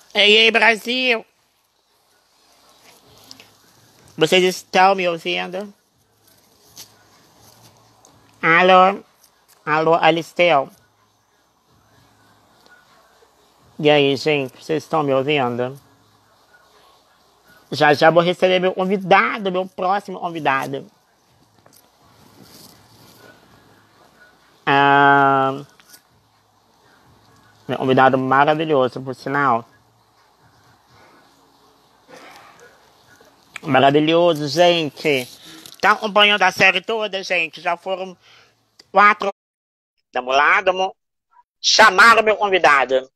Ei, ei, Brasil! Vocês estão me ouvindo? Alô? Alô, Alistel? E aí, gente, vocês estão me ouvindo? Já já vou receber meu convidado, meu próximo convidado. Ah, meu convidado maravilhoso, por sinal. Maravilhoso, gente. Tá acompanhando a série toda, gente? Já foram 4. Vamos lá, vamos chamar o meu convidado.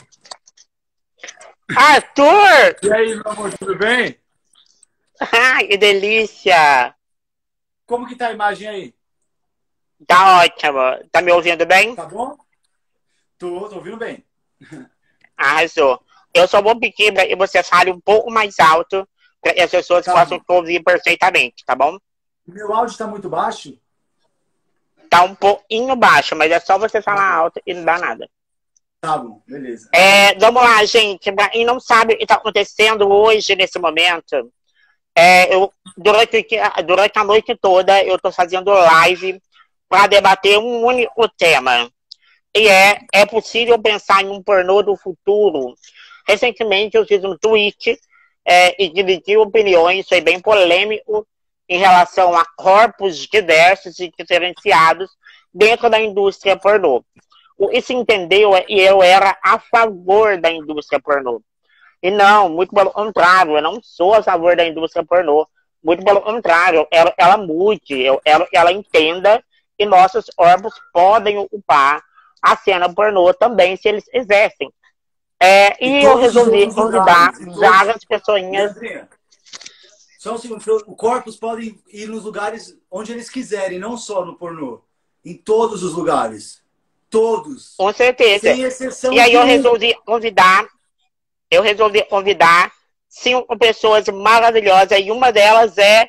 Arthur! E aí, meu amor, tudo bem? Ai, que delícia! Como que tá a imagem aí? Tá ótimo. Tá me ouvindo bem? Tá bom? Tô ouvindo bem. Arrasou. Eu só vou pedir para que você fale um pouco mais alto para que as pessoas Tá possam bom. te ouvir perfeitamente, tá bom? Meu áudio tá muito baixo? Tá um pouquinho baixo, mas é só você falar Tá alto e não dá nada. beleza. Vamos lá, gente. Pra quem não sabe o que está acontecendo hoje, nesse momento, durante a noite toda, eu estou fazendo live para debater um único tema. E é possível pensar em um pornô do futuro. Recentemente eu fiz um tweet e dividi opiniões, foi bem polêmico em relação a corpos diversos e diferenciados dentro da indústria pornô. O que se entendeu é que eu era a favor da indústria pornô. E não, muito pelo contrário, eu não sou a favor da indústria pornô. Muito pelo contrário, eu quero que ela mude, eu quero que ela entenda que nossos corpos podem ocupar a cena pornô também, se eles exercem. E E eu todos os resolvi outros convidar lugares. várias pessoinhas. Leandrinha, só um segundo. O corpos podem ir nos lugares onde eles quiserem, não só no pornô. Em todos os lugares. Todos. Com certeza. Sem E exceção aí de um. eu resolvi convidar 5 pessoas maravilhosas, e uma delas é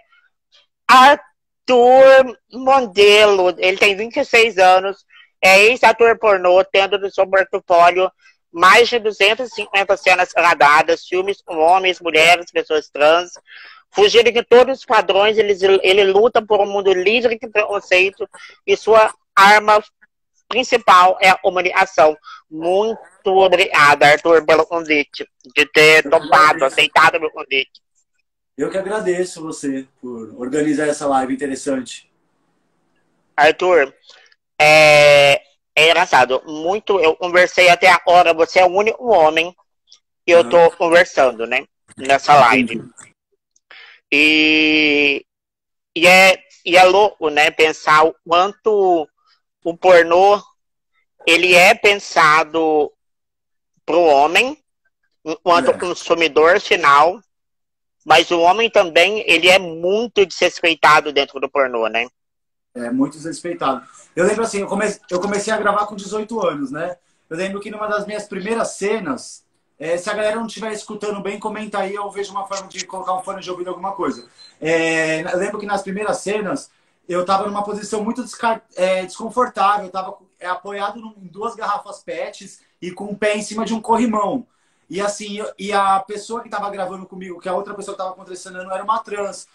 Arthur Mondelo. Ele tem 26 anos, é ex-ator pornô, tendo no seu portfólio mais de 250 cenas gravadas, filmes com homens, mulheres, pessoas trans. Fugindo de todos os padrões, ele luta por um mundo livre de preconceito e sua arma principal é a comunicação. Muito obrigada, Arthur, pelo convite, de ter Eu que topado, agradeço. aceitado o meu convite. Eu que agradeço você por organizar essa live interessante. Arthur, é engraçado, eu conversei até agora, você é o único homem que eu tô conversando, né, nessa live. Entendi. E, e é louco, né, pensar o quanto o pornô, ele é pensado pro homem, enquanto consumidor final, mas o homem também, ele é muito desrespeitado dentro do pornô, né? É muito desrespeitado. Eu lembro assim, eu comecei a gravar com 18 anos, né? Eu lembro que numa das minhas primeiras cenas, se a galera não estiver escutando bem, comenta aí, eu vejo uma forma de colocar um fone de ouvido, alguma coisa. Eu lembro que nas primeiras cenas, eu tava numa posição muito desconfortável, eu tava apoiado em 2 garrafas PETs e com o pé em cima de um corrimão. E assim, e a pessoa que tava gravando comigo, que a outra pessoa que tava contracenando era uma trans.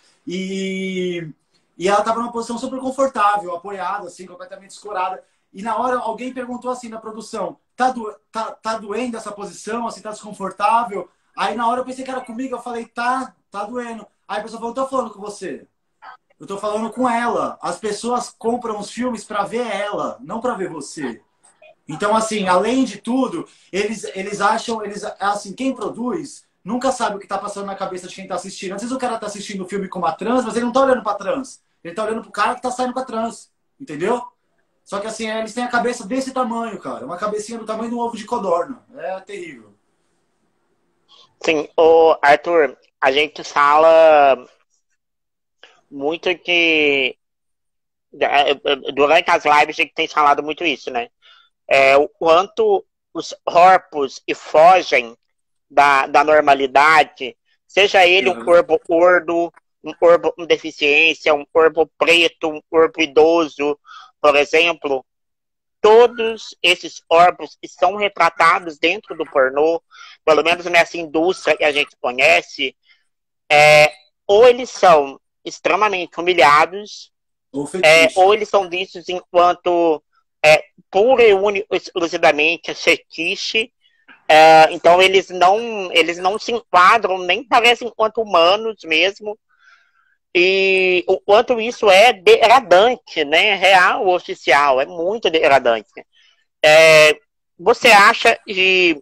E ela tava numa posição super confortável, apoiada, assim, completamente escorada. E na hora alguém perguntou assim na produção, tá doendo essa posição, assim, tá desconfortável? Aí na hora eu pensei que era comigo, eu falei, tá doendo. Aí a pessoa falou, tô falando com você. Eu tô falando com ela. As pessoas compram os filmes pra ver ela, não pra ver você. Então, assim, além de tudo, eles acham, assim, quem produz nunca sabe o que tá passando na cabeça de quem tá assistindo. Às vezes o cara tá assistindo o filme com uma trans, mas ele não tá olhando pra trans. Ele tá olhando pro cara que tá saindo com a trans. Entendeu? Só que assim, eles têm a cabeça desse tamanho, cara. Uma cabecinha do tamanho de um ovo de codorna. É terrível. Sim, o Arthur, a gente fala muito que durante as lives a gente tem falado muito isso, né? O quanto os corpos e fogem da normalidade, seja ele um Uhum. corpo gordo, um corpo com deficiência, um corpo preto, um corpo idoso, por exemplo. todos esses corpos que são retratados dentro do pornô, pelo menos nessa indústria que a gente conhece, ou eles são extremamente humilhados, ou eles são vistos enquanto pura e única, exclusivamente fetiche. Então eles não se enquadram, nem parecem enquanto humanos mesmo. E o quanto isso é degradante, né? Real ou oficial, é muito degradante. Você acha que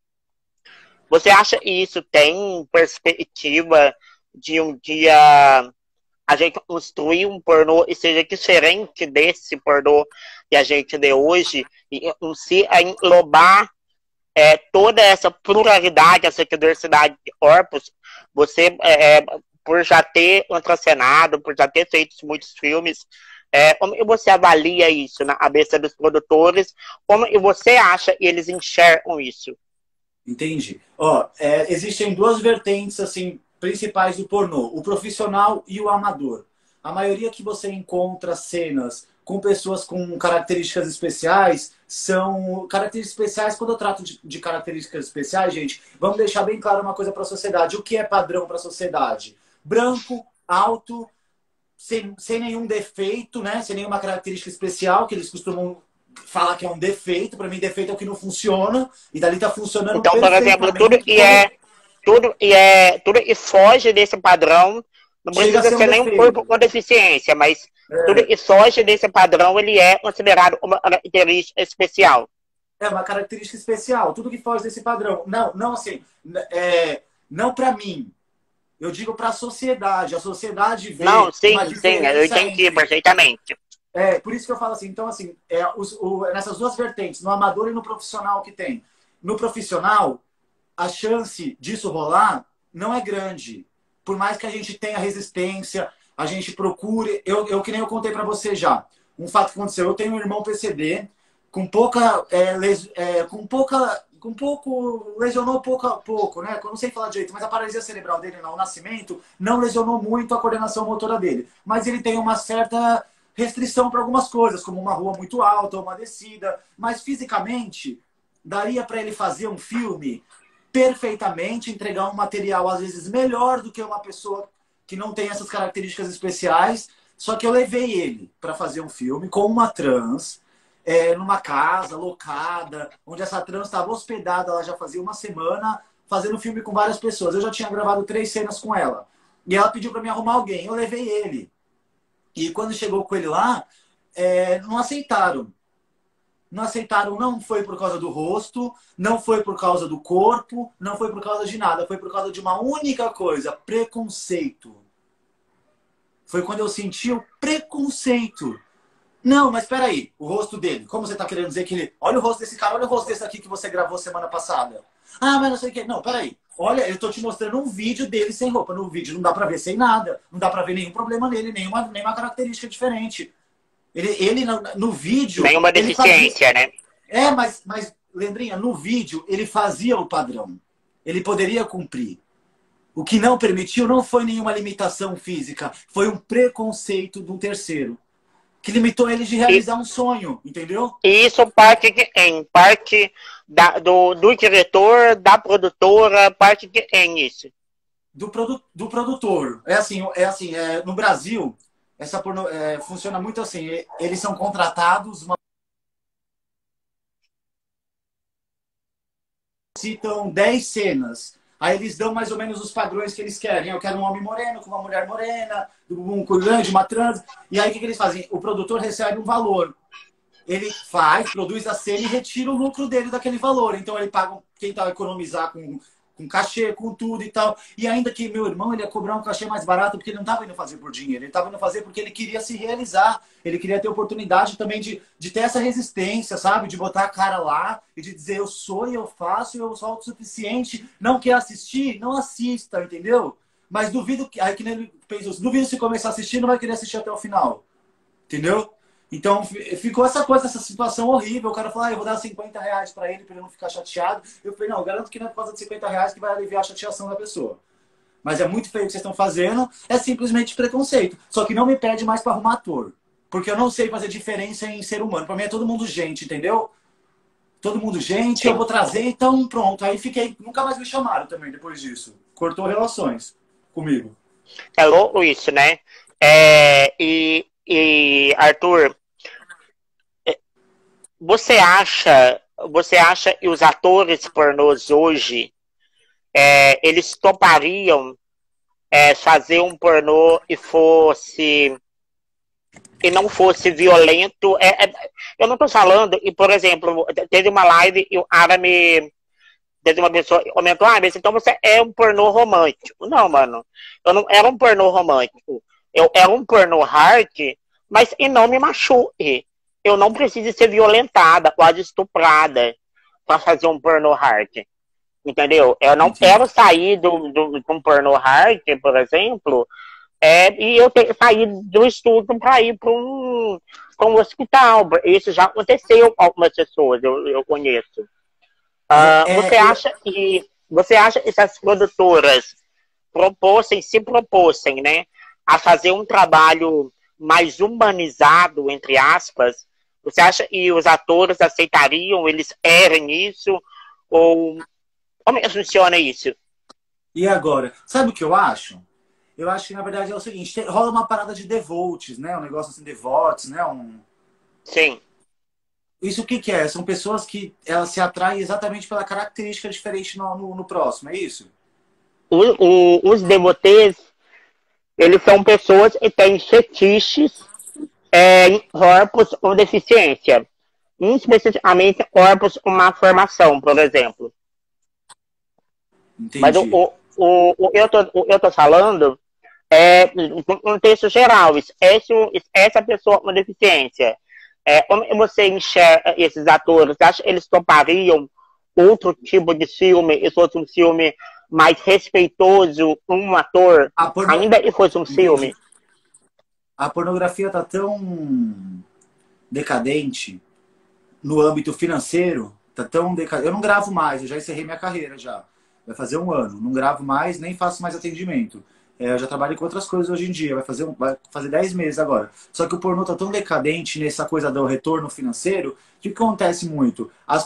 isso tem perspectiva de um dia a gente construir um pornô e seja diferente desse pornô que a gente vê hoje, e se englobar toda essa pluralidade, essa diversidade de corpos? Você, por já ter contracenado, por já ter feito muitos filmes, como você avalia isso na cabeça dos produtores? Como você acha que eles enxergam isso? Entendi. Existem duas vertentes assim principais do pornô: o profissional e o amador. A maioria que você encontra cenas com pessoas com características especiais são características especiais. Quando eu trato de características especiais, gente, vamos deixar bem claro uma coisa para a sociedade. O que é padrão para a sociedade? Branco, alto, sem nenhum defeito, né? Sem nenhuma característica especial, que eles costumam falar que é um defeito. Para mim, defeito é o que não funciona, e dali tá funcionando. Então, por exemplo, tudo que foge desse padrão não precisa ser nenhum corpo com deficiência, mas tudo que foge desse padrão, ele é considerado uma característica especial. É uma característica especial, tudo que foge desse padrão. Não assim, não para mim. Eu digo para a sociedade. A sociedade vê. Não, sim, eu entendi perfeitamente. Por isso que eu falo assim. Então, assim, nessas duas vertentes, no amador e no profissional que tem. No profissional, a chance disso rolar não é grande. Por mais que a gente tenha resistência, a gente procure. Que nem eu contei para você já. Um fato que aconteceu. Eu tenho um irmão PCD com lesionou pouco a pouco, né? Eu não sei falar direito, mas a paralisia cerebral dele no nascimento não lesionou muito a coordenação motora dele. Mas ele tem uma certa restrição para algumas coisas, como uma rua muito alta, uma descida. Mas fisicamente, daria para ele fazer um filme perfeitamente, entregar um material às vezes melhor do que uma pessoa que não tem essas características especiais. Só que eu levei ele para fazer um filme com uma trans, numa casa locada, onde essa trans estava hospedada, ela já fazia uma semana, fazendo filme com várias pessoas. Eu já tinha gravado 3 cenas com ela. E ela pediu para me arrumar alguém. Eu levei ele. E quando chegou com ele lá, não aceitaram. Não aceitaram, não foi por causa do rosto, não foi por causa do corpo, não foi por causa de nada. Foi por causa de uma única coisa: preconceito. Foi quando eu senti o preconceito. Não, mas espera aí, o rosto dele. Como você está querendo dizer que ele... Olha o rosto desse cara, olha o rosto desse aqui que você gravou semana passada. Ah, mas não sei o que. Não, espera aí. Olha, eu estou te mostrando um vídeo dele sem roupa. No vídeo não dá para ver sem nada. Não dá para ver nenhum problema nele, nenhuma característica diferente. Ele no vídeo... Nenhuma deficiência, né? Mas, Leandrinha, no vídeo ele fazia o padrão. Ele poderia cumprir. O que não permitiu não foi nenhuma limitação física. Foi um preconceito de um terceiro. Que limitou ele de realizar um sonho, entendeu? E isso parte do diretor, da produtora, parte de quem isso? Do produtor. No Brasil, essa funciona muito assim. Eles são contratados, citam 10 cenas. Aí eles dão mais ou menos os padrões que eles querem. Eu quero um homem moreno com uma mulher morena, um grande, uma trans. E aí o que eles fazem? O produtor recebe um valor. Ele produz a cena e retira o lucro dele daquele valor. Então ele paga quem tá economizar com cachê, com tudo e tal. E ainda que meu irmão ele ia cobrar um cachê mais barato porque ele não estava indo fazer por dinheiro. Ele estava indo fazer porque ele queria se realizar. Ele queria ter oportunidade também de ter essa resistência, sabe? De botar a cara lá e de dizer eu sou e eu faço e eu sou autossuficiente. Não quer assistir? Não assista, entendeu? Mas duvido que... Aí que nem ele pensou, duvido se começar a assistir, não vai querer assistir até o final. Entendeu? Então, ficou essa situação horrível. O cara falou, eu vou dar R$50 para ele não ficar chateado. Eu falei, não, eu garanto que não é por causa de R$50 que vai aliviar a chateação da pessoa. Mas é muito feio o que vocês estão fazendo, é simplesmente preconceito. Só que não me pede mais para arrumar ator. Porque eu não sei fazer diferença em ser humano. Pra mim é todo mundo gente, entendeu? Todo mundo gente, eu Sim. vou trazer, então pronto. Aí fiquei, nunca mais me chamaram também depois disso. Cortou relações comigo. É louco isso, né? Arthur, você acha que os atores pornôs hoje, eles topariam fazer um pornô e não fosse violento? Eu não tô falando, e por exemplo, teve uma live e o Ara teve uma pessoa que comentou, mas então você é um pornô romântico. Não, mano, eu não era um pornô romântico. Eu era um pornô hard, mas e não me machuque. Eu não preciso ser violentada, quase estuprada, para fazer um pornô hard. Entendeu? Eu não Entendi. quero sair de um pornô hard, por exemplo, e eu ter que sair do estúdio para ir pra um hospital. Isso já aconteceu com algumas pessoas, eu conheço. É, Você acha que essas produtoras se propôssem, né, a fazer um trabalho mais humanizado, entre aspas, você acha que os atores aceitariam, eles erram isso? Ou como é que funciona isso? e agora? Sabe o que eu acho? Eu acho que na verdade é o seguinte, rola uma parada de devotes, né? Um negócio assim, devotes, né? Sim. Isso o que que é? São pessoas que elas se atraem exatamente pela característica diferente no próximo, é isso? Os devotees, eles são pessoas que têm fetiches em corpos com deficiência. Especificamente corpos com má formação, por exemplo. Mas Entendi. o eu tô falando no contexto geral. Essa pessoa com deficiência, como você enxerga esses atores? Você acha que eles topariam outro tipo de filme, se fosse um filme mais respeitoso, um ator, A porno... ainda que fosse um filme? Entendi. A pornografia tá tão decadente no âmbito financeiro, tá tão decadente. Eu não gravo mais, eu já encerrei minha carreira já. Vai fazer um ano. Não gravo mais, nem faço mais atendimento. Eu já trabalho com outras coisas hoje em dia. Vai fazer 10 meses agora. Só que o pornô tá tão decadente nessa coisa do retorno financeiro que o que acontece muito?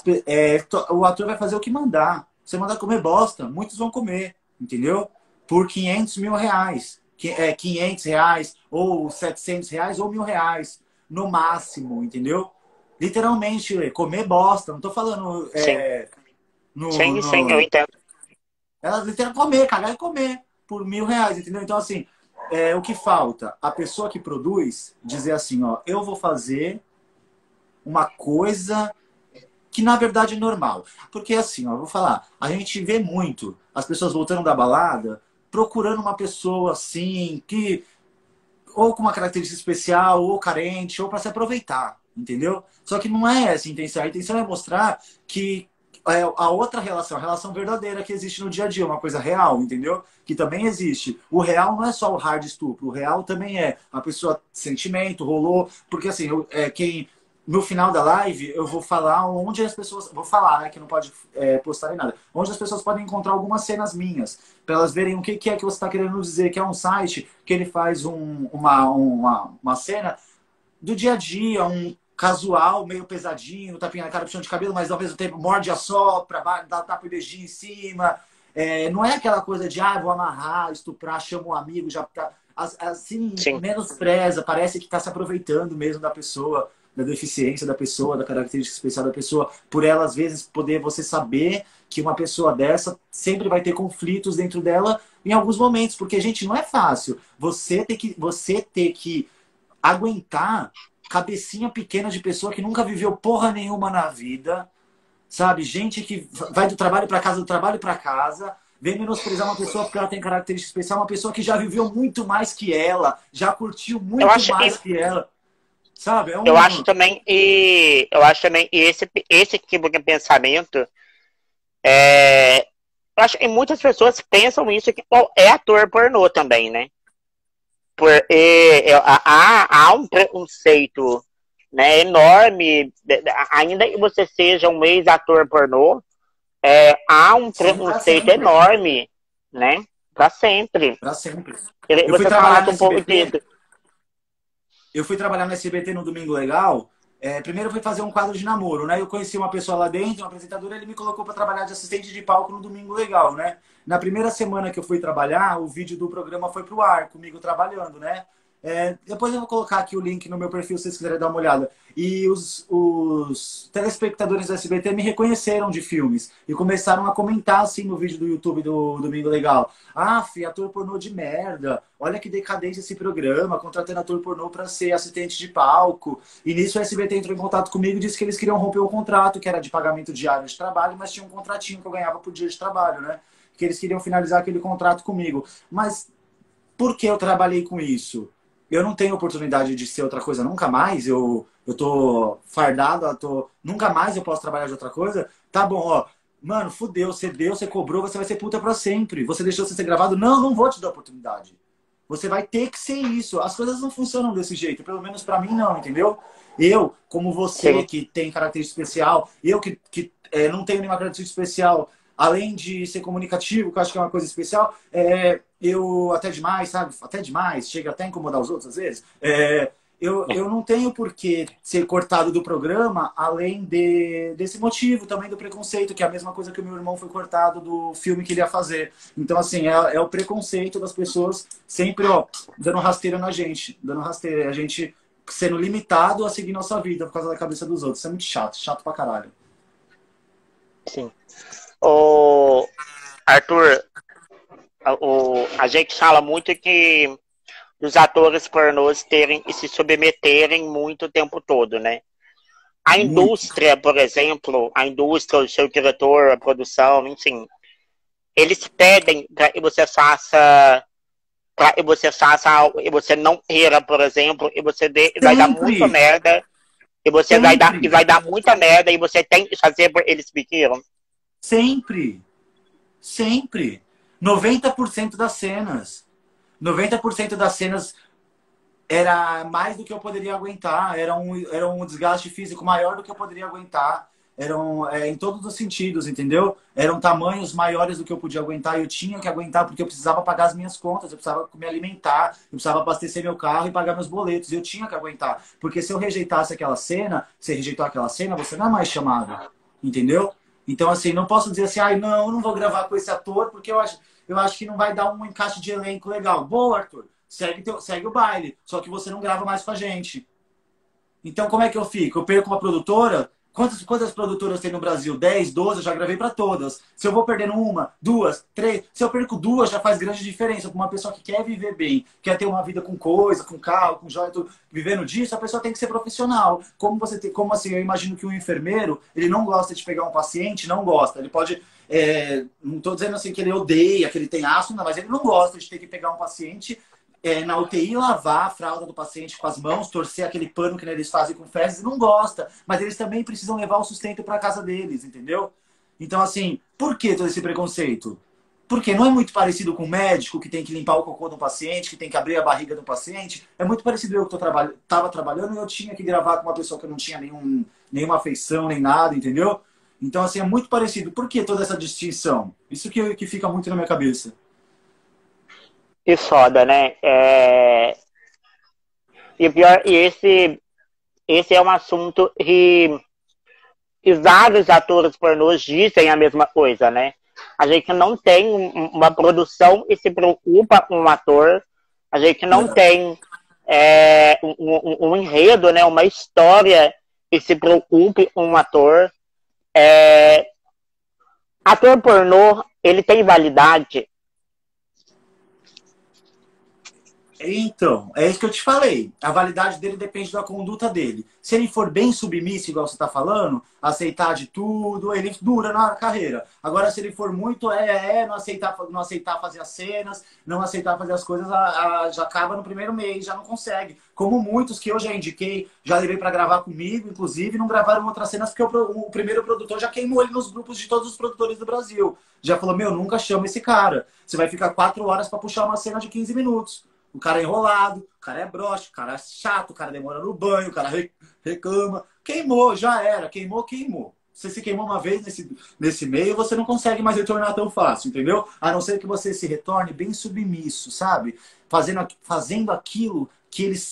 O ator vai fazer o que mandar. Você mandar comer bosta, muitos vão comer, entendeu? Por 500 mil reais. 500 reais, ou 700 reais, ou R$ 1.000. No máximo, entendeu? Literalmente, comer bosta. Não tô falando Sim, no, sim, sim, eu no... entendo. Ela literalmente comer, cagar e comer por R$ 1.000, entendeu? Então, assim, o que falta? A pessoa que produz dizer assim, ó, eu vou fazer uma coisa que na verdade é normal. Porque assim, ó, eu vou falar, a gente vê muito as pessoas voltando da balada procurando uma pessoa assim, que ou com uma característica especial, ou carente, ou para se aproveitar, entendeu? Só que não é essa a intenção. A intenção é mostrar que a outra relação, a relação verdadeira que existe no dia a dia, uma coisa real, entendeu? Que também existe. O real não é só o hard estupro, o real também é a pessoa sentimento, rolou, porque assim, quem no final da live eu vou falar onde as pessoas, vou falar, né, que não pode postar em nada, onde as pessoas podem encontrar algumas cenas minhas, para elas verem o que é que você está querendo dizer, que é um site que ele faz uma cena do dia a dia, um casual, meio pesadinho, tapinha na cara, puxão de cabelo, mas ao mesmo tempo morde a sopra, dá tapa e beijinho em cima. Não é aquela coisa de, vou amarrar, estuprar, chama um amigo, já tá. Assim, Sim. menospreza, parece que está se aproveitando mesmo da pessoa, da deficiência da pessoa, da característica especial da pessoa, por ela, às vezes, poder você saber que uma pessoa dessa sempre vai ter conflitos dentro dela em alguns momentos, porque, gente, não é fácil. Você ter que aguentar cabecinha pequena de pessoa que nunca viveu porra nenhuma na vida, sabe? Gente que vai do trabalho para casa, do trabalho para casa, vem menosprezar uma pessoa porque ela tem característica especial, uma pessoa que já viveu muito mais que ela, já curtiu Eu muito acho, mais que ela, sabe? eu acho também esse tipo de pensamento, é, eu acho que muitas pessoas pensam isso que é ator pornô também, né? Porque há um preconceito, né, enorme, ainda que você seja um ex-ator pornô, há um Sim, para preconceito sempre. enorme, né? Para sempre. Para sempre. Queria que Eu fui você trabalhar no falasse um pouco SBT. disso. eu fui trabalhar no SBT no Domingo Legal. Primeiro eu fui fazer um quadro de namoro, né? Eu conheci uma pessoa lá dentro, um apresentador, ele me colocou para trabalhar de assistente de palco no Domingo Legal, né? Na primeira semana que eu fui trabalhar, o vídeo do programa foi pro ar, comigo trabalhando, né? Depois eu vou colocar aqui o link no meu perfil, se vocês quiserem dar uma olhada. E os telespectadores do SBT me reconheceram de filmes e começaram a comentar assim no vídeo do YouTube do Domingo Legal. Ator pornô de merda. Olha que decadência esse programa, contratando ator pornô para ser assistente de palco. E nisso o SBT entrou em contato comigo e disse que eles queriam romper o contrato, que era de pagamento diário de trabalho, mas tinha um contratinho que eu ganhava por dia de trabalho, né? Que eles queriam finalizar aquele contrato comigo. Mas por que eu trabalhei com isso? Eu não tenho oportunidade de ser outra coisa nunca mais. Eu tô fardado, nunca mais eu posso trabalhar de outra coisa. Tá bom, ó. Mano, fudeu, você deu, você cobrou, você vai ser puta pra sempre. Você deixou você ser gravado? Não, não vou te dar oportunidade. Você vai ter que ser isso. As coisas não funcionam desse jeito. Pelo menos pra mim, não, entendeu? Eu, como você, Sim. que tem característica especial, eu que não tenho nenhuma característica especial, além de ser comunicativo, que eu acho que é uma coisa especial, eu até demais, sabe? Até demais, chega até a incomodar os outros às vezes. Eu não tenho por que ser cortado do programa, além desse motivo também do preconceito, que é a mesma coisa que o meu irmão foi cortado do filme que ele ia fazer. Então, assim, é o preconceito das pessoas sempre, ó, dando rasteira na gente, dando rasteira. A gente sendo limitado a seguir nossa vida por causa da cabeça dos outros. Isso é muito chato, chato pra caralho. Sim. Ô, Arthur, a gente fala muito que os atores pornôs terem e se submeterem muito o tempo todo, né? A Muito. indústria, por exemplo, a indústria, o seu diretor, a produção, enfim, eles pedem que e você não erra, por exemplo, e vai dar muito Sempre, merda, e você sempre, vai dar muita merda, e você tem que fazer por eles pediram. sempre, sempre. 90% das cenas. 90% das cenas era mais do que eu poderia aguentar. Era um desgaste físico maior do que eu poderia aguentar. Eram em todos os sentidos, entendeu? Eram tamanhos maiores do que eu podia aguentar. Eu tinha que aguentar porque eu precisava pagar as minhas contas, eu precisava me alimentar, eu precisava abastecer meu carro e pagar meus boletos. Eu tinha que aguentar. Porque se eu rejeitasse aquela cena, você rejeitou aquela cena, você não é mais chamado. Entendeu? Então, assim, não posso dizer assim, não, eu não vou gravar com esse ator porque eu acho que não vai dar um encaixe de elenco legal. Boa, Arthur. Segue o baile. Só que você não grava mais com a gente. Então, como é que eu fico? Eu perco uma produtora? Quantas produtoras tem no Brasil? 10, 12? Eu já gravei para todas. Se eu vou perdendo uma, duas, três... Se eu perco duas, já faz grande diferença. Para uma pessoa que quer viver bem, quer ter uma vida com coisa, com carro, com joia, tudo, vivendo disso, a pessoa tem que ser profissional. Como assim? Eu imagino que um enfermeiro, ele não gosta de pegar um paciente, não gosta. Ele pode... não estou dizendo assim que ele odeia, que ele tem asma, mas ele não gosta de ter que pegar um paciente na UTI, lavar a fralda do paciente com as mãos, torcer aquele pano que eles fazem com fezes, não gosta. Mas eles também precisam levar o sustento para casa deles, entendeu? Então, assim, por que todo esse preconceito? Porque não é muito parecido com o médico que tem que limpar o cocô do paciente, que tem que abrir a barriga do paciente. É muito parecido eu que estava trabalhando e eu tinha que gravar com uma pessoa que não tinha nenhuma afeição, nem nada, entendeu? Então, assim, é muito parecido. Por que toda essa distinção? Isso que fica muito na minha cabeça. Que foda, né? E pior, esse é um assunto que vários atores pornôs dizem a mesma coisa, né? A gente não tem uma produção e se preocupa com um ator, a gente não tem um enredo, né? Uma história e se preocupe com um ator. Ator pornô, ele tem validade. Então, é isso que eu te falei. A validade dele depende da conduta dele. Se ele for bem submisso, igual você está falando, aceitar de tudo, ele dura na carreira. Agora, se ele for muito não aceitar fazer as cenas, não aceitar fazer as coisas, já acaba no primeiro mês, já não consegue. Como muitos que eu já indiquei, já levei para gravar comigo, inclusive, não gravaram outras cenas porque o primeiro produtor já queimou ele nos grupos de todos os produtores do Brasil. Já falou, nunca chama esse cara. Você vai ficar 4 horas para puxar uma cena de 15 minutos. O cara é enrolado, o cara é broxa, o cara é chato, o cara demora no banho, o cara reclama. Queimou, já era. Queimou. Você se queimou uma vez nesse meio, você não consegue mais retornar tão fácil, entendeu? A não ser que você se retorne bem submisso, sabe? Fazendo aquilo que eles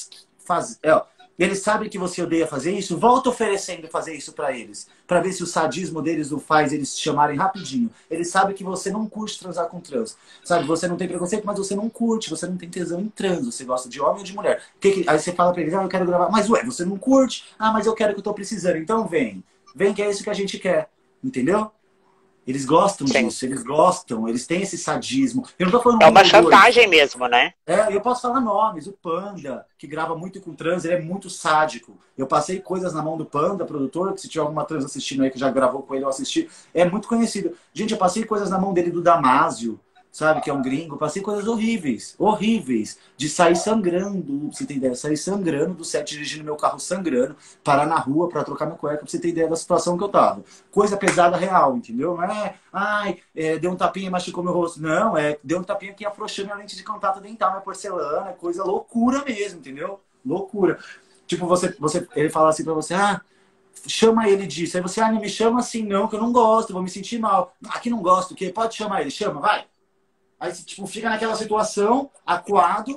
fazer. Eles sabem que você odeia fazer isso, volta oferecendo fazer isso pra eles. Pra ver se o sadismo deles não faz eles te chamarem rapidinho. Eles sabem que você não curte transar com trans. Sabe, você não tem preconceito, mas você não curte, você não tem tesão em trans. Você gosta de homem ou de mulher. Aí você fala pra eles, eu quero gravar. Mas ué, você não curte? Mas eu quero que eu tô precisando. Então vem. Vem que é isso que a gente quer. Entendeu? Eles gostam Sim. disso, eles gostam, eles têm esse sadismo. Eu não tô falando É uma chantagem mesmo, né? eu posso falar nomes. O Panda, que grava muito com trans, ele é muito sádico. Eu passei coisas na mão do Panda, produtor, que se tiver alguma trans assistindo aí que já gravou com ele, eu assisti. É muito conhecido. Gente, eu passei coisas na mão dele do Damásio, sabe? Que é um gringo. Passei coisas horríveis, horríveis. De sair sangrando, pra você ter ideia. Sair sangrando do set, dirigindo meu carro sangrando, parar na rua pra trocar minha cueca, pra você ter ideia da situação que eu tava. Coisa pesada real, entendeu? Não é, deu um tapinha e machucou meu rosto. Não, deu um tapinha que afrouxou minha lente de contato dental, minha porcelana, coisa loucura mesmo, entendeu? Loucura. Tipo, ele fala assim pra você, chama ele disso. Aí você, não me chama assim não, que eu não gosto, vou me sentir mal. Aqui não gosto, o quê? Pode chamar ele, chama, vai. Aí, tipo, fica naquela situação, acuado,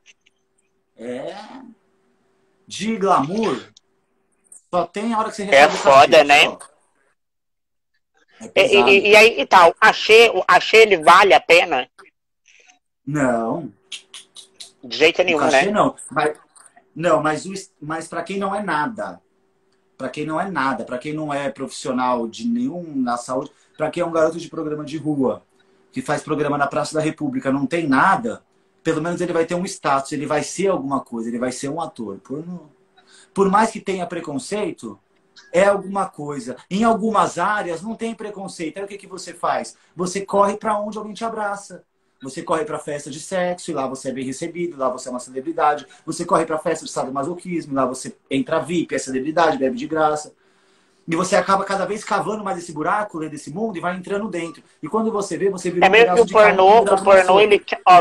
de glamour, só tem a hora que você recebe É foda, né? só. É pesado. E aí, e tal, achei ele vale a pena? Não, De jeito o nenhum, cachê né? não. Mas para quem não é nada, para quem não é nada, para quem não é profissional de nenhum na saúde, para quem é um garoto de programa de rua, que faz programa na Praça da República, não tem nada, pelo menos ele vai ter um status, ele vai ser alguma coisa, ele vai ser um ator. Por mais que tenha preconceito, é alguma coisa. Em algumas áreas não tem preconceito. Aí o que você faz? Você corre para onde alguém te abraça. Você corre para festa de sexo, e lá você é bem recebido, lá você é uma celebridade. Você corre para festa de sadomasoquismo, lá você entra VIP, é celebridade, bebe de graça. E você acaba cada vez cavando mais esse buraco desse mundo e vai entrando dentro. E quando você vê, você vira É um meio que pedaço de carne pendurado na sopa.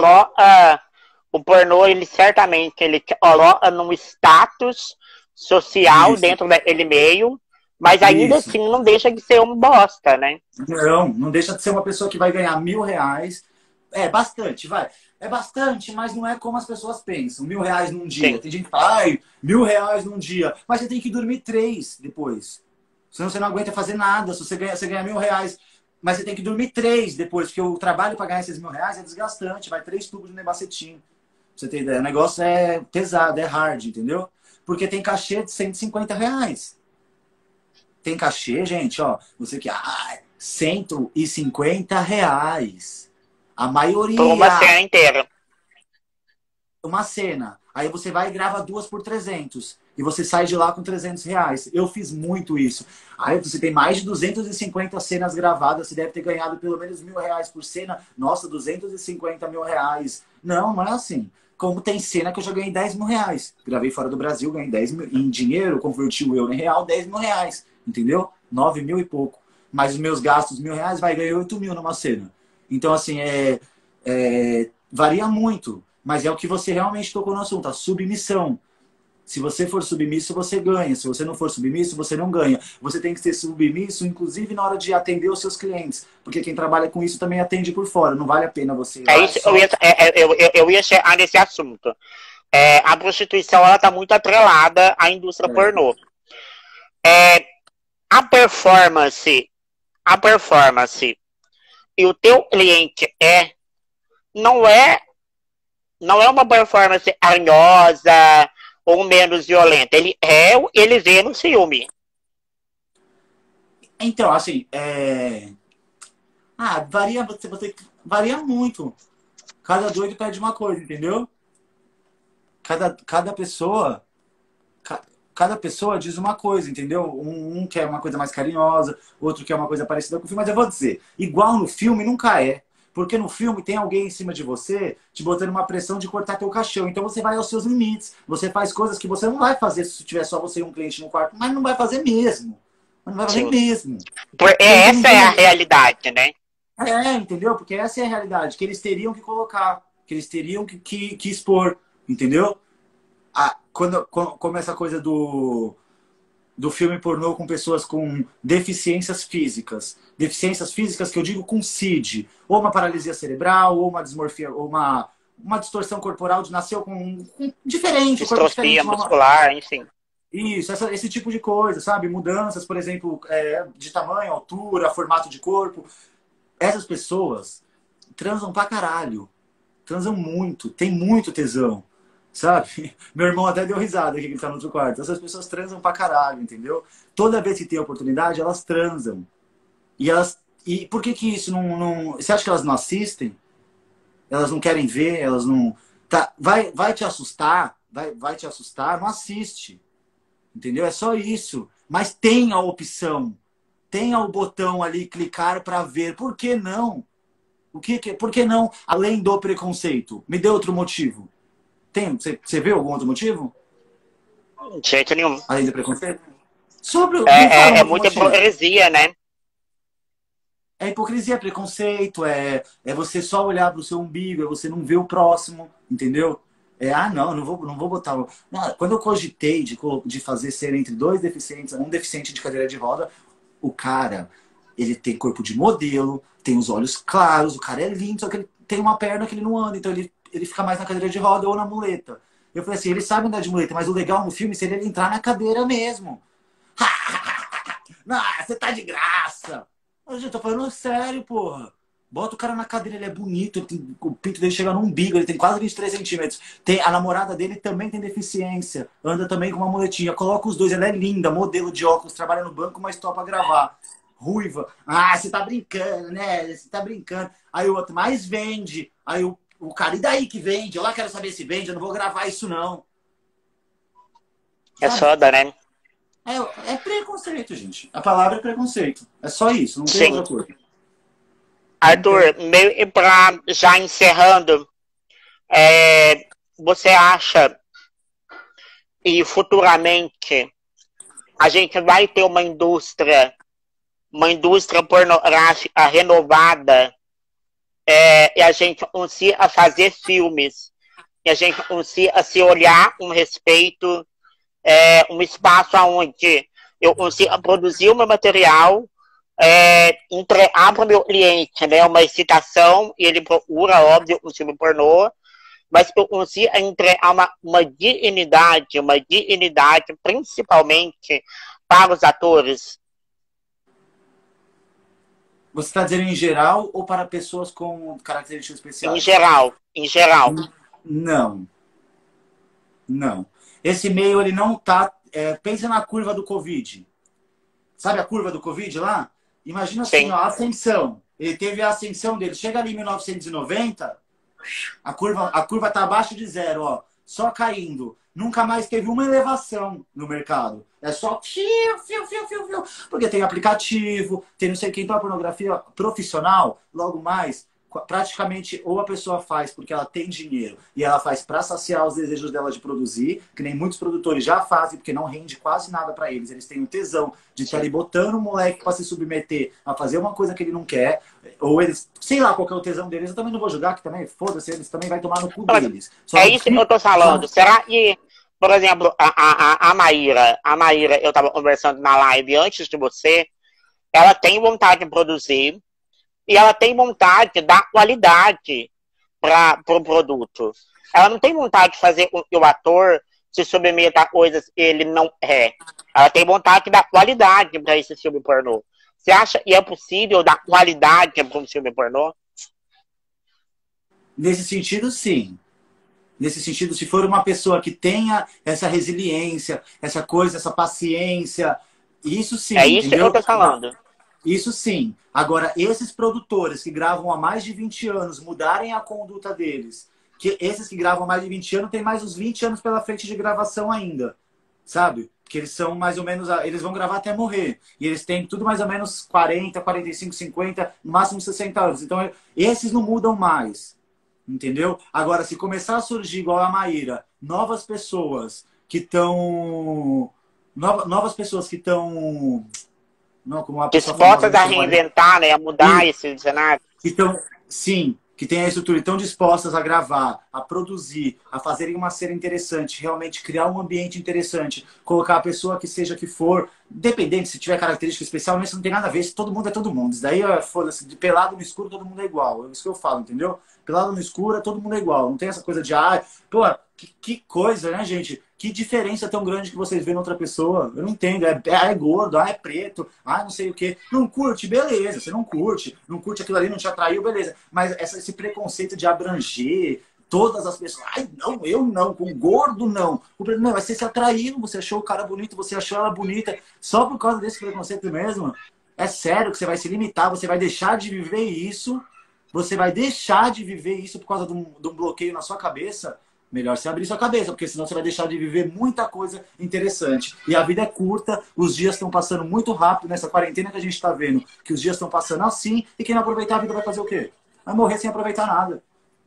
o pornô, ele certamente ele coloca num status social Isso, dentro daquele meio, mas ainda isso. assim não deixa de ser um bosta, né? Não deixa de ser uma pessoa que vai ganhar R$ 1.000. É bastante, vai. É bastante, mas não é como as pessoas pensam. R$ 1.000 num dia. Sim. Tem gente que fala, R$ 1.000 num dia. Mas você tem que dormir 3 depois. Senão você não aguenta fazer nada. Se você ganha R$ 1.000, mas você tem que dormir 3 depois, porque o trabalho para ganhar esses R$ 1.000 é desgastante. Vai 3 tubos de nebacetim. Pra você ter ideia. O negócio é pesado, é hard, entendeu? Porque tem cachê de R$ 150. Tem cachê, gente, ó. Você que. R$ 150. A maioria. Por uma cena inteira. Uma cena. Aí você vai e grava 2 por 300. E você sai de lá com R$ 300. Eu fiz muito isso. Aí você tem mais de 250 cenas gravadas. Você deve ter ganhado pelo menos R$ 1.000 por cena. Nossa, R$ 250.000. Não é assim. Como tem cena que eu já ganhei R$ 10.000. Gravei fora do Brasil, ganhei 10 mil. Em dinheiro, converti o euro em real, R$ 10.000. Entendeu? 9 mil e pouco. Mas os meus gastos, R$ 1.000, vai ganhar 8 mil numa cena. Então, assim, varia muito. Mas é o que você realmente tocou no assunto, a submissão. Se você for submisso, você ganha. Se você não for submisso, você não ganha. Você tem que ser submisso, inclusive na hora de atender os seus clientes. Porque quem trabalha com isso também atende por fora. Não vale a pena você ir lá Isso, eu ia chegar nesse assunto. A prostituição ela está muito atrelada à indústria pornô. A performance e o teu cliente não é uma performance carinhosa ou menos violenta. Ele vê no filme. Então, assim, varia muito. Cada doido pede uma coisa, entendeu? Cada pessoa diz uma coisa, entendeu? Um quer uma coisa mais carinhosa, outro quer uma coisa parecida com o filme. Mas eu vou dizer, igual no filme nunca é. Porque no filme tem alguém em cima de você te botando uma pressão de cortar teu caixão. Então você vai aos seus limites. Você faz coisas que você não vai fazer se tiver só você e um cliente no quarto. Mas não vai fazer mesmo. Mas não vai fazer mesmo. Essa é a realidade, né? Entendeu? Porque essa é a realidade. Que eles teriam que colocar. Que eles teriam que expor. Entendeu? Como essa coisa do filme pornô com pessoas com deficiências físicas. Deficiências físicas que eu digo com CID. Ou uma paralisia cerebral, ou uma dismorfia, ou uma distorção corporal, nasceu com diferente, o corpo Distrofia diferente. muscular, enfim. Isso, esse tipo de coisa, sabe? Mudanças, por exemplo, de tamanho, altura, formato de corpo. Essas pessoas transam pra caralho. Transam muito, tem muito tesão, sabe? Meu irmão até deu risada aqui que ele tá no outro quarto. Essas pessoas transam pra caralho, entendeu? Toda vez que tem oportunidade, elas transam. E por que que isso não... Você acha que elas não assistem? Elas não querem ver, elas não... Tá, vai te assustar, vai te assustar, não assiste. Entendeu? É só isso. Mas tenha a opção. Tenha o botão ali, clicar para ver. Por que não? Por que não, além do preconceito? Me dê outro motivo. Você vê algum outro motivo? De jeito nenhum. Além do preconceito? Me fala um É outro muita motivo. hipocrisia, né? É hipocrisia, é preconceito, é você só olhar para o seu umbigo, é você não ver o próximo, entendeu? Não, não vou botar... Não, quando eu cogitei de fazer ser entre dois deficientes, um deficiente de cadeira de roda, o cara, ele tem corpo de modelo, tem os olhos claros, o cara é lindo, só que ele tem uma perna que ele não anda, então ele fica mais na cadeira de roda ou na muleta. Eu falei assim, ele sabe andar de muleta, mas o legal no filme seria ele entrar na cadeira mesmo. Não, você tá de graça. Eu tô falando sério, porra. Bota o cara na cadeira, ele é bonito, o pinto dele chega no umbigo, ele tem quase 23 centímetros. A namorada dele também tem deficiência, anda também com uma muletinha. Coloca os dois, ela é linda, modelo de óculos, trabalha no banco, mas topa gravar. Ruiva. Ah, você tá brincando, né? Você tá brincando. Aí o outro, mais vende. Aí o cara, e daí que vende? Eu lá quero saber se vende, eu não vou gravar isso não. É soda, né? É preconceito, gente. A palavra é preconceito. É só isso, não tem Sim. outra coisa. Arthur, meio para já encerrando, você acha que futuramente a gente vai ter uma indústria pornográfica renovada, e a gente começa a fazer filmes, e a gente começa a se olhar um respeito, um espaço onde eu consiga produzir o meu material, entregar para o meu cliente, né, uma excitação, e ele procura, óbvio, um filme pornô, mas eu consigo entregar uma dignidade, principalmente para os atores. Você está dizendo em geral ou para pessoas com características especiais? Em geral. Não. Esse meio, ele não tá... pensa na curva do Covid. Sabe a curva do Covid lá? Imagina assim, ó, a ascensão. Ele teve a ascensão dele. Chega ali em 1990, a curva tá abaixo de zero, ó. Só caindo. Nunca mais teve uma elevação no mercado. É só fio. Porque tem aplicativo, tem não sei quem. Então a pornografia profissional, logo mais, praticamente ou a pessoa faz porque ela tem dinheiro e ela faz para saciar os desejos dela de produzir, que nem muitos produtores já fazem, porque não rende quase nada para eles. Eles têm o tesão de estar ali botando o moleque para se submeter a fazer uma coisa que ele não quer, ou eles, sei lá qual que é o tesão deles. Eu também não vou julgar, que também, foda-se, eles também vai tomar no cu deles. Isso que eu tô falando. Será que, por exemplo, a Maíra, eu tava conversando na live antes de você, ela tem vontade de produzir, e ela tem vontade de dar qualidade para o produto. Ela não tem vontade de fazer com que o ator se submeta a coisas que ele não é. Ela tem vontade de dar qualidade para esse filme pornô. Você acha que é possível dar qualidade para um filme pornô? Nesse sentido, sim. Nesse sentido, se for uma pessoa que tenha essa resiliência, essa coisa, essa paciência, isso sim. É isso entendeu? que eu tô falando. Isso sim. Agora, esses produtores que gravam há mais de 20 anos mudarem a conduta deles, que esses que gravam há mais de 20 anos têm mais uns 20 anos pela frente de gravação ainda, sabe? Porque eles são mais ou menos, eles vão gravar até morrer. E eles têm tudo mais ou menos 40, 45, 50, no máximo 60 anos. Então, esses não mudam mais, entendeu? Agora, se começar a surgir, igual a Maíra, novas pessoas que estão... Novas pessoas que estão... Não, como uma pessoa dispostas a reinventar, né, a mudar esse cenário. Então, sim, que tem a estrutura, estão dispostas a gravar, a produzir, a fazerem uma cena interessante, realmente criar um ambiente interessante, colocar a pessoa que seja que for Independente se tiver característica especial, isso não tem nada a ver. Isso todo mundo é todo mundo. Isso daí, foda-se, de pelado no escuro, todo mundo é igual. É isso que eu falo, entendeu? Pelado no escuro, todo mundo é igual. Não tem essa coisa de, pô, que coisa, né, gente? Que diferença tão grande que vocês veem na outra pessoa. Eu não entendo. É gordo, é preto, não sei o quê. Não curte, beleza. Você não curte. Não curte aquilo ali, não te atraiu, beleza. Mas esse preconceito de abranger todas as pessoas. Não, eu não. Com gordo, não. Não, mas você se atraiu, você achou o cara bonito, você achou ela bonita. Só por causa desse preconceito mesmo. É sério que você vai se limitar, você vai deixar de viver isso. Você vai deixar de viver isso por causa de um bloqueio na sua cabeça. Melhor você abrir sua cabeça, porque senão você vai deixar de viver muita coisa interessante. E a vida é curta, os dias estão passando muito rápido nessa quarentena que a gente está vendo, que os dias estão passando assim, e quem não aproveitar a vida vai fazer o quê? Vai morrer sem aproveitar nada.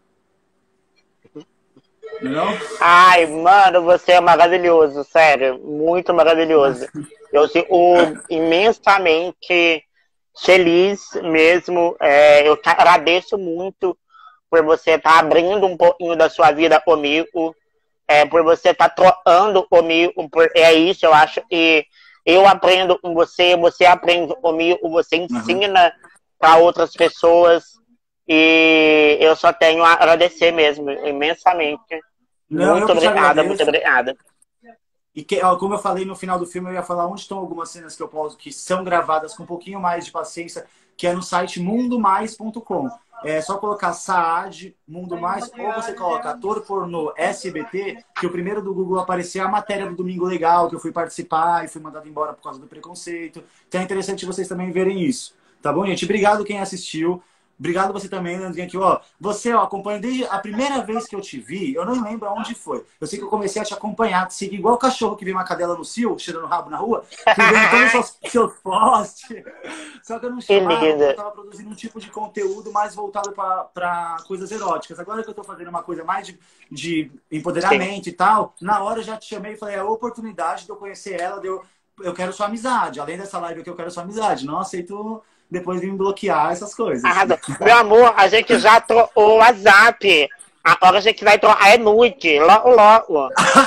Não? Ai, mano, você é maravilhoso, sério, muito maravilhoso. Eu fico imensamente feliz mesmo. Eu te agradeço muito por você estar abrindo um pouquinho da sua vida comigo, por você estar trocando comigo. É isso, eu acho que eu aprendo com você, você aprende comigo, você ensina para outras pessoas. E eu só tenho a agradecer mesmo, imensamente. Não, muito obrigada, muito obrigada. E como eu falei no final do filme, eu ia falar onde estão algumas cenas que eu posso, que são gravadas com um pouquinho mais de paciência, que é no site mundomais.com. É só colocar Saad, Mundo Mais, ou você coloca ator pornô SBT, que o primeiro do Google aparecer a matéria do Domingo Legal, que eu fui participar e fui mandado embora por causa do preconceito. Então é interessante vocês também verem isso. Tá bom, gente? Obrigado quem assistiu. Obrigado você também, Leandrinho, aqui, ó. Você, ó, acompanha desde a primeira vez que eu te vi, eu não lembro aonde foi. Eu sei que eu comecei a te acompanhar, te seguir igual o cachorro que vê uma cadela no cio, cheirando o rabo na rua, fui vendo todos os seus posts. Só que eu não chamava, eu tava produzindo um tipo de conteúdo mais voltado para coisas eróticas. Agora que eu tô fazendo uma coisa mais de empoderamento e tal, na hora eu já te chamei e falei, é a oportunidade de eu conhecer ela, eu quero sua amizade. Além dessa live aqui, eu quero sua amizade. Não aceito depois de me bloquear essas coisas. Meu amor, a gente já trocou o WhatsApp. Agora a gente vai trocar nude. Logo, logo.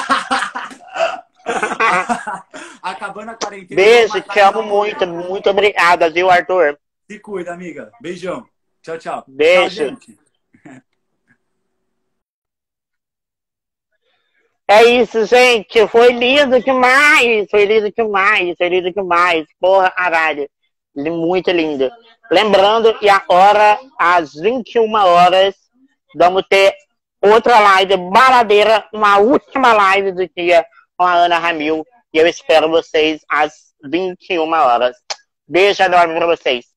Acabando a quarentena. Beijo, te amo muito. Muito obrigada, viu, Arthur? Se cuida, amiga. Beijão. Tchau, tchau. Beijo. Tchau, gente. É isso, gente. Foi lindo demais. Foi lindo demais. Foi lindo demais. Porra, caralho. Muito lindo. Lembrando que agora, às 21 horas, vamos ter outra live baladeira, uma última live do dia com a Ana Ramil. E eu espero vocês às 21 horas. Beijo enorme pra vocês.